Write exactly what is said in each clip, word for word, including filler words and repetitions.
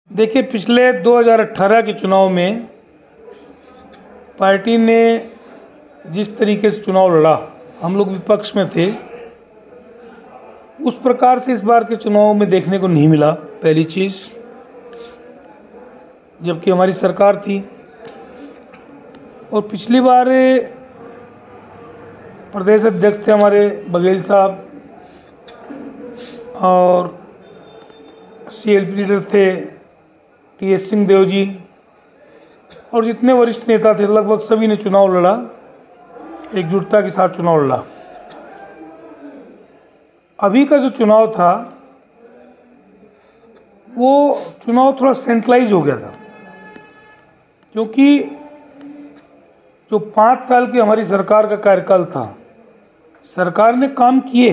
देखिए, पिछले दो हज़ार अठारह के चुनाव में पार्टी ने जिस तरीके से चुनाव लड़ा, हम लोग विपक्ष में थे, उस प्रकार से इस बार के चुनाव में देखने को नहीं मिला। पहली चीज़, जबकि हमारी सरकार थी और पिछली बार प्रदेश अध्यक्ष थे हमारे बघेल साहब और सीएलपी लीडर थे टी एस सिंहदेव जी और जितने वरिष्ठ नेता थे लगभग सभी ने चुनाव लड़ा, एकजुटता के साथ चुनाव लड़ा। अभी का जो चुनाव था वो चुनाव थोड़ा सेंट्रलाइज हो गया था, क्योंकि जो पाँच साल की हमारी सरकार का कार्यकाल था, सरकार ने काम किए,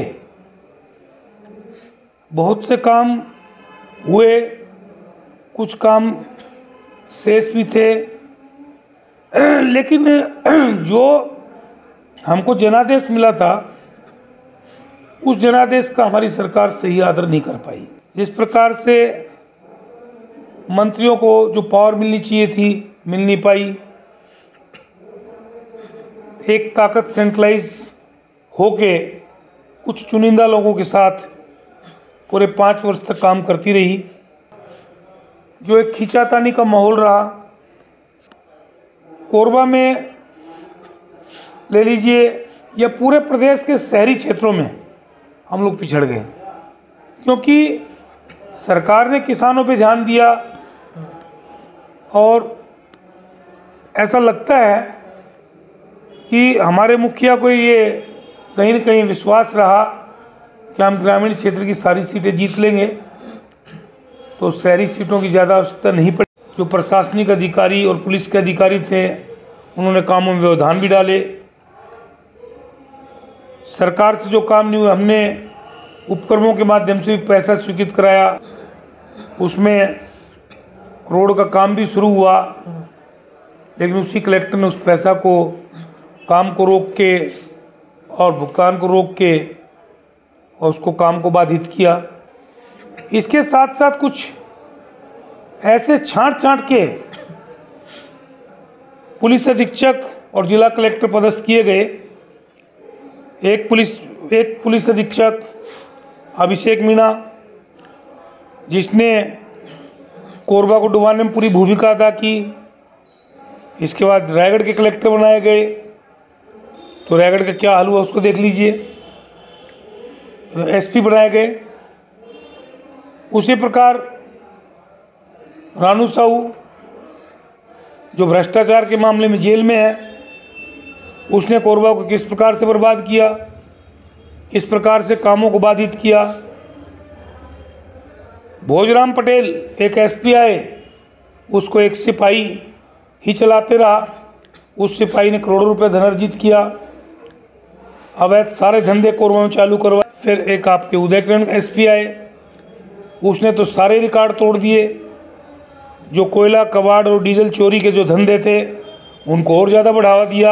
बहुत से काम हुए, कुछ काम शेष भी थे, लेकिन जो हमको जनादेश मिला था उस जनादेश का हमारी सरकार सही आदर नहीं कर पाई। जिस प्रकार से मंत्रियों को जो पावर मिलनी चाहिए थी मिल नहीं पाई। एक ताकत सेंट्रलाइज होके कुछ चुनिंदा लोगों के साथ पूरे पाँच वर्ष तक काम करती रही। जो एक खींचातानी का माहौल रहा, कोरबा में ले लीजिए या पूरे प्रदेश के शहरी क्षेत्रों में हम लोग पिछड़ गए, क्योंकि सरकार ने किसानों पे ध्यान दिया और ऐसा लगता है कि हमारे मुखिया को ये कहीं न कहीं विश्वास रहा कि हम ग्रामीण क्षेत्र की सारी सीटें जीत लेंगे, तो शहरी सीटों की ज़्यादा आवश्यकता नहीं पड़ी। जो प्रशासनिक अधिकारी और पुलिस के अधिकारी थे उन्होंने कामों में व्यवधान भी डाले। सरकार से जो काम नहीं हुए, हमने उपक्रमों के माध्यम से भी पैसा स्वीकृत कराया, उसमें रोड का काम भी शुरू हुआ, लेकिन उसी कलेक्टर ने उस पैसा को काम को रोक के और भुगतान को रोक के और उसको काम को बाधित किया। इसके साथ साथ कुछ ऐसे छांट छांट के पुलिस अधीक्षक और जिला कलेक्टर पदस्थ किए गए। एक पुलिस एक पुलिस अधीक्षक अभिषेक मीणा, जिसने कोरबा को डुबाने में पूरी भूमिका अदा की। इसके बाद रायगढ़ के कलेक्टर बनाए गए, तो रायगढ़ का क्या हाल हुआ उसको देख लीजिए। एसपी बनाए गए। उसी प्रकार रानू साहू, जो भ्रष्टाचार के मामले में जेल में है, उसने कोरबा को किस प्रकार से बर्बाद किया, किस प्रकार से कामों को बाधित किया। भोजराम पटेल एक एसपी आए, उसको एक सिपाही ही चलाते रहा, उस सिपाही ने करोड़ों रुपए धन अर्जित किया, अवैध सारे धंधे कोरबा में चालू करवाए। फिर एक आपके उदयकिरण एसपी आए, उसने तो सारे रिकॉर्ड तोड़ दिए। जो कोयला कबाड़ और डीजल चोरी के जो धंधे थे उनको और ज़्यादा बढ़ावा दिया।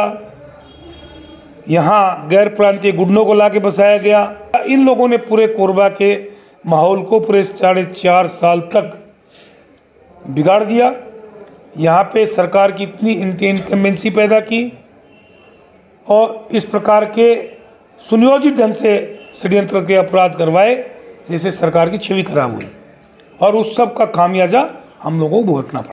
यहाँ गैर प्रांतीय गुंडों को लाके बसाया गया। इन लोगों ने पूरे कोरबा के माहौल को पूरे साढ़े चार साल तक बिगाड़ दिया। यहाँ पे सरकार की इतनी इनकम्बेंसी पैदा की और इस प्रकार के सुनियोजित ढंग से षड्यंत्र के अपराध करवाए, जिससे सरकार की छवि खराब हुई और उस सब का खामियाजा हम लोगों को भुगतना पड़ा।